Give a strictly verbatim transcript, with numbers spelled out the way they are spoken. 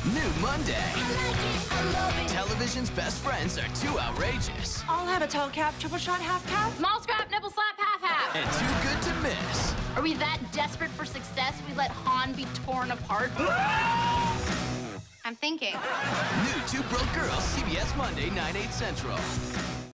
New Monday. I like it, I love it. Television's best friends are too outrageous. I'll have a toe cap, triple shot, half cap. Small scrap, nipple slap, half half. And too good to miss. Are we that desperate for success we let Han be torn apart? I'm thinking. New Two Broke Girls, C B S Monday, nine, eight Central.